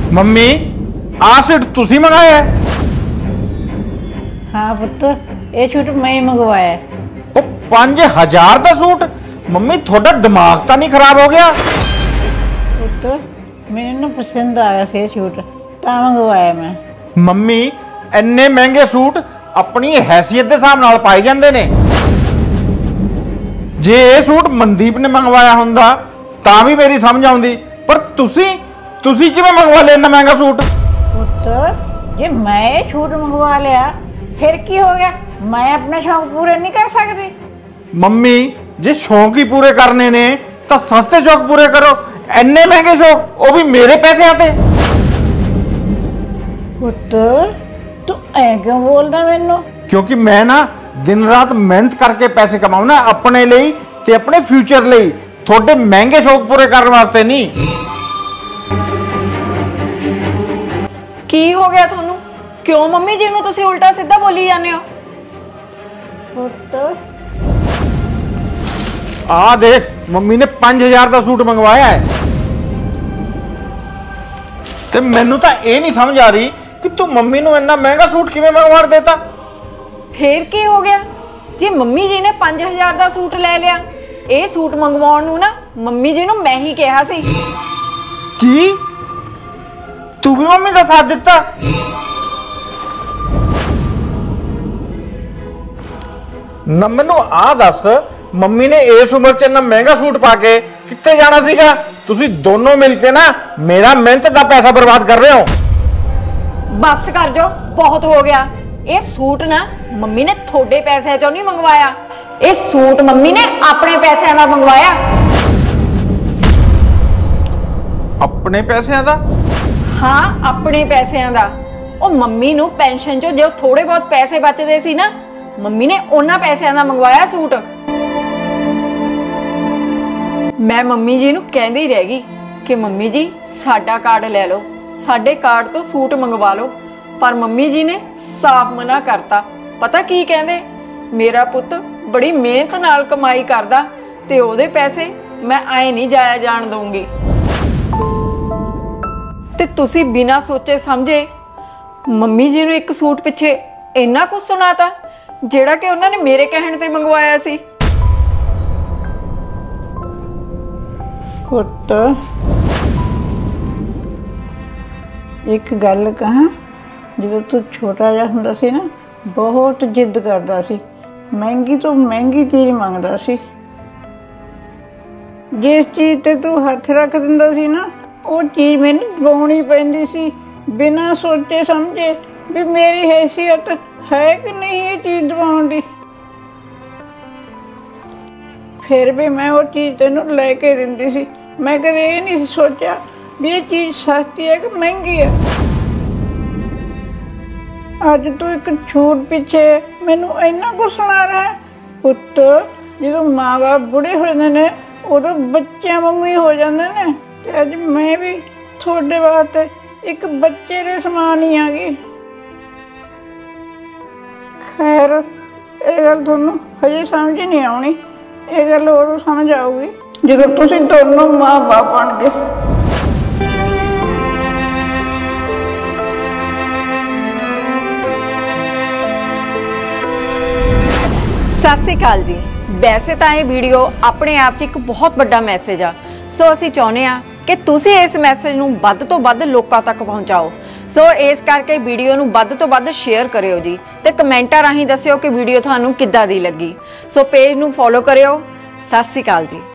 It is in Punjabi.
मम्मी आ सूट तुसी मंगाया है? हाँ पुत्र, ये सूट मैं ही मंगवाया है। वो 5000 का सूट? मम्मी थोड़ा दिमाग तो नहीं खराब हो गया? पुत्र मैंने ना पसंद आ गया से सूट ता मंगवाया मैं। मम्मी इन्ने महंगे सूट अपनी हैसियत के हिसाब नाल पाए जाते ने। जे ये सूट मनदीप ने मंगवाया हुंदा तां भी मेरी समझ आउंदी, पर तुसी किवें मंगवा लिया इन्ना महंगा सूट? पुत्र जे मैं सूट मंगवा लिया फिर की हो गया, मैं अपने शौक पूरे नहीं कर सकती? मम्मी जे शौक ही पूरे करने ने तो सस्ते शौक पूरे करो, इन्ने महंगे शौक वो भी मेरे पैसे आते। पुत्र तू ऐ क्यों बोलदा मैनू? क्योंकि मैं ना दिन रात मेहनत करके पैसे कमाऊं ना अपने लिए ते अपने फ्यूचर लिए, थोड़े महंगे शौक पूरे करने वास्ते नहीं। की हो गया थानू? क्यों मम्मी जी नूं तुसीं उल्टा सीधा बोली जाने हो? पुत्र आ देख मम्मी ने 5000 का सूट मंगवाया है ते मैनू तो ये नहीं समझ आ रही कि तू मम्मी नू इतना महंगा सूट किवें मंगवा देता। फिर की हो गया जी? मम्मी जी ने 5000 का सूट ले लिया। ये सूट मंगवाउण नूं ना मम्मी जी नूं मैं ही कहा सी। की तू भी मम्मी का साथ दिता? न मैनू आ दस, मम्मी ने इस उम्र च इन्ना महंगा सूट पा के कित्ते जाना सीगा? तुसी दोनों मिलके ना मेरा मेहनत का पैसा बर्बाद कर रहे हो। बस कर जो, बहुत हो गया। ये सूट ना मम्मी ने थोड़े पैसे चों नहीं मंगवाया, ये सूट मम्मी ने अपने पैसे का मंगवाया। अपने पैसे का? हाँ अपने पैसे का। ਉਹ ਮੰਮੀ ਨੂੰ ਪੈਨਸ਼ਨ ਚੋਂ ਜੋ ਥੋੜੇ ਬਹੁਤ ਪੈਸੇ ਬਚਦੇ ਸੀ ਨਾ, ਮੰਮੀ ਨੇ ਉਹਨਾਂ ਪੈਸਿਆਂ ਦਾ ਮੰਗਵਾਇਆ ਸੂਟ। ਮੈਂ ਮੰਮੀ ਜੀ ਨੂੰ ਕਹਿੰਦੀ ਹੀ ਰਹਿ ਗਈ ਕਿ ਮੰਮੀ ਜੀ ਸਾਡਾ ਕਾਰਡ ਲੈ ਲਓ, ਸਾਡੇ ਕਾਰਡ ਤੋਂ ਸੂਟ ਮੰਗਵਾ ਲਓ, ਪਰ ਮੰਮੀ ਜੀ ਨੇ ਸਾਫ਼ ਮਨਾ ਕਰਤਾ। ਪਤਾ ਕੀ ਕਹਿੰਦੇ? ਮੇਰਾ ਪੁੱਤ ਬੜੀ ਮਿਹਨਤ ਨਾਲ ਕਮਾਈ ਕਰਦਾ ਤੇ ਉਹਦੇ ਪੈਸੇ ਮੈਂ ਐ ਨਹੀਂ ਜਾਇਆ ਜਾਣ ਦਊਂਗੀ। ਤੇ ਤੁਸੀਂ ਬਿਨਾਂ ਸੋਚੇ ਸਮਝੇ ਮੰਮੀ ਜੀ ਨੂੰ ਇੱਕ ਸੂਟ ਪਿੱਛੇ ਇੰਨਾ ਕੁਝ ਸੁਣਾਤਾ ਜਿਹੜਾ ਕਿ ਉਹਨਾਂ ਨੇ ਮੇਰੇ ਕਹਿਣ ਤੇ ਮੰਗਵਾਇਆ ਸੀ। ਪੁੱਤ ਇੱਕ ਗੱਲ ਕਹਾਂ, ਜਦੋਂ ਤੂੰ ਛੋਟਾ ਜਿਹਾ ਹੁੰਦਾ ਸੀ ਨਾ ਬਹੁਤ ਜਿੱਦ ਕਰਦਾ ਸੀ, ਮਹਿੰਗੀ ਤੋਂ ਮਹਿੰਗੀ ਚੀਜ਼ ਮੰਗਦਾ ਸੀ। ਜਿਸ ਚੀਜ਼ ਤੇ ਤੂੰ ਹੱਥ ਰੱਖ ਦਿੰਦਾ ਸੀ ਨਾ ਉਹ ਚੀਜ਼ ਮੈਨੂੰ ਦਵਾਉਣੀ ਪੈਂਦੀ ਸੀ ਬਿਨਾਂ ਸੋਚੇ ਸਮਝੇ ਵੀ ਮੇਰੀ ਹੈਸੀਅਤ ਹੈ ਕਿ ਨਹੀਂ ਇਹ ਚੀਜ਼ ਦਵਾਉਣ ਦੀ। ਫਿਰ ਵੀ ਮੈਂ ਉਹ ਚੀਜ਼ ਤੈਨੂੰ ਲੈ ਕੇ ਦਿੰਦੀ ਸੀ। ਮੈਂ ਕਦੇ ਇਹ ਨਹੀਂ ਸੋਚਿਆ ਵੀ ਇਹ ਚੀਜ਼ ਸਸਤੀ ਹੈ ਕਿ ਮਹਿੰਗੀ ਹੈ। ਅੱਜ ਤੂੰ ਇੱਕ ਛੂਟ ਪਿੱਛੇ ਮੈਨੂੰ ਇੰਨਾ ਕੁਝ ਸੁਣਾ ਰਿਹਾ। ਪੁੱਤ ਜਦੋਂ ਮਾਂ-ਬਾਪ ਬੁੜੇ ਹੋ ਜਾਂਦੇ ਨੇ ਉਦੋਂ ਬੱਚਿਆਂ ਵਾਂਗੂ ਹੀ ਹੋ ਜਾਂਦੇ ਨੇ, ਤੇ ਅੱਜ ਮੈਂ ਵੀ ਤੁਹਾਡੇ ਵਾਸਤੇ ਇੱਕ ਬੱਚੇ ਦੇ ਸਮਾਨ ਹੀ ਆ ਗਈ। ਖੈਰ ਇਹ ਗੱਲ ਤੁਹਾਨੂੰ ਹਜੇ ਸਮਝ ਨਹੀਂ ਆਉਣੀ, ਇਹ ਗੱਲ ਉਦੋਂ ਸਮਝ ਆਊਗੀ ਜਦੋਂ ਤੁਸੀਂ ਦੋਨੋਂ ਮਾਂ-ਬਾਪ ਬਣ ਗਏ। ਸਤਿ ਸ਼੍ਰੀ ਅਕਾਲ ਜੀ। ਵੈਸੇ ਤਾਂ ਇਹ ਵੀਡੀਓ ਆਪਣੇ ਆਪ 'ਚ ਇੱਕ ਬਹੁਤ ਵੱਡਾ ਮੈਸੇਜ ਆ, ਸੋ ਅਸੀਂ ਚਾਹੁੰਦੇ ਆ ਕਿ ਤੁਸੀਂ ਇਸ ਮੈਸੇਜ ਨੂੰ ਵੱਧ ਤੋਂ ਵੱਧ ਲੋਕਾਂ ਤੱਕ ਪਹੁੰਚਾਓ। ਸੋ ਇਸ ਕਰਕੇ ਵੀਡੀਓ ਨੂੰ ਵੱਧ ਤੋਂ ਵੱਧ ਸ਼ੇਅਰ ਕਰਿਓ ਜੀ, ਤੇ ਕਮੈਂਟਾਂ ਰਾਹੀਂ ਦੱਸਿਓ ਕਿ ਵੀਡੀਓ ਤੁਹਾਨੂੰ ਕਿੱਦਾਂ ਦੀ ਲੱਗੀ। ਸੋ ਪੇਜ ਨੂੰ ਫੋਲੋ ਕਰਿਓ। ਸਤਿ ਸ਼੍ਰੀ ਅਕਾਲ ਜੀ।